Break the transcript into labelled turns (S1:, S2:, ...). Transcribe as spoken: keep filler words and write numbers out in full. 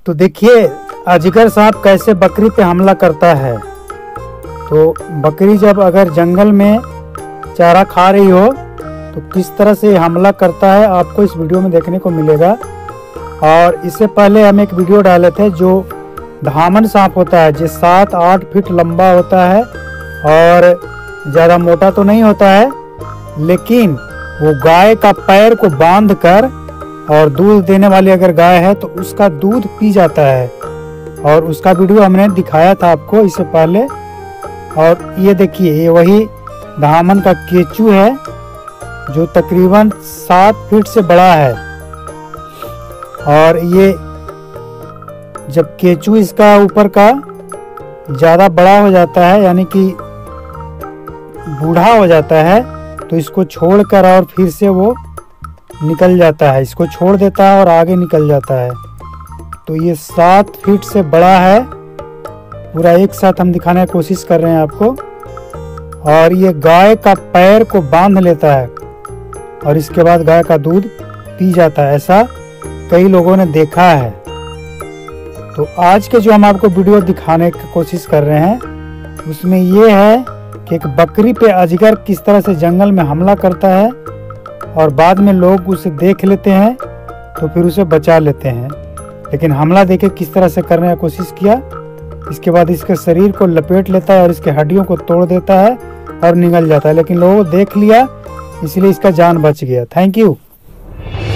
S1: तो देखिए अजगर सांप कैसे बकरी पे हमला करता है। तो बकरी जब अगर जंगल में चारा खा रही हो तो किस तरह से हमला करता है आपको इस वीडियो में देखने को मिलेगा। और इससे पहले हम एक वीडियो डाले थे जो धामन सांप होता है, जो सात आठ फीट लंबा होता है और ज़्यादा मोटा तो नहीं होता है, लेकिन वो गाय का पैर को बांध कर और दूध देने वाली अगर गाय है तो उसका दूध पी जाता है। और उसका वीडियो हमने दिखाया था आपको इससे पहले। और ये देखिए ये वही धामन का केचू है जो तकरीबन सात फीट से बड़ा है। और ये जब केचू इसका ऊपर का ज़्यादा बड़ा हो जाता है यानी कि बूढ़ा हो जाता है तो इसको छोड़कर और फिर से वो निकल जाता है, इसको छोड़ देता है और आगे निकल जाता है। तो ये सात फीट से बड़ा है, पूरा एक साथ हम दिखाने की कोशिश कर रहे हैं आपको। और ये गाय का पैर को बांध लेता है और इसके बाद गाय का दूध पी जाता है, ऐसा कई लोगों ने देखा है। तो आज के जो हम आपको वीडियो दिखाने की कोशिश कर रहे हैं उसमें ये है कि एक बकरी पे अजगर किस तरह से जंगल में हमला करता है और बाद में लोग उसे देख लेते हैं तो फिर उसे बचा लेते हैं। लेकिन हमला देखे किस तरह से करने की कोशिश किया, इसके बाद इसके शरीर को लपेट लेता है और इसके हड्डियों को तोड़ देता है और निगल जाता है। लेकिन लोगों को देख लिया इसलिए इसका जान बच गया। Thank you.